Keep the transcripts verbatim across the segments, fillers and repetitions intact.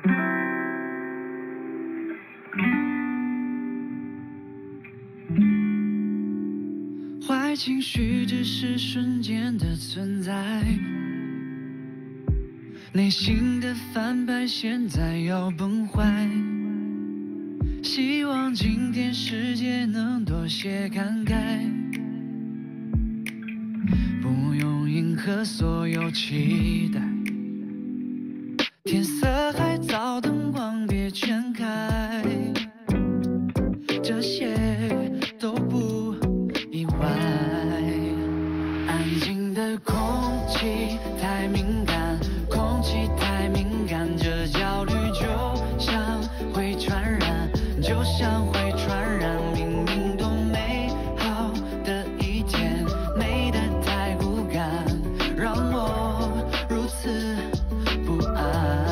坏情绪只是瞬间的存在，内心的翻白现在要崩坏。希望今天世界能多些感慨，不用迎合所有期待。天色还早，灯光别全开，这些都不意外。安静的空气太敏感，空气太敏感，这焦虑就像会传染，就像会传染。明明多美好的一天，美得太骨感，让我如此不安。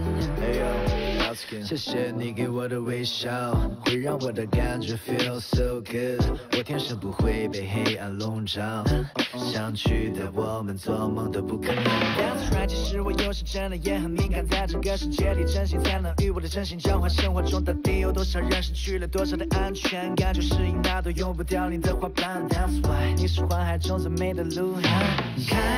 谢谢你给我的微笑，会让我的感觉 feel so good。我天生不会被黑暗笼罩，想去的我们做梦都不可能。That's right， 其实我有时真的也很敏感，在这个世界里，真心才能与我的真心交换。生活中到底有多少人失去了多少的安全感，去适应那都用不掉你的花瓣。That's why， 你是花海中最美的鹿晗。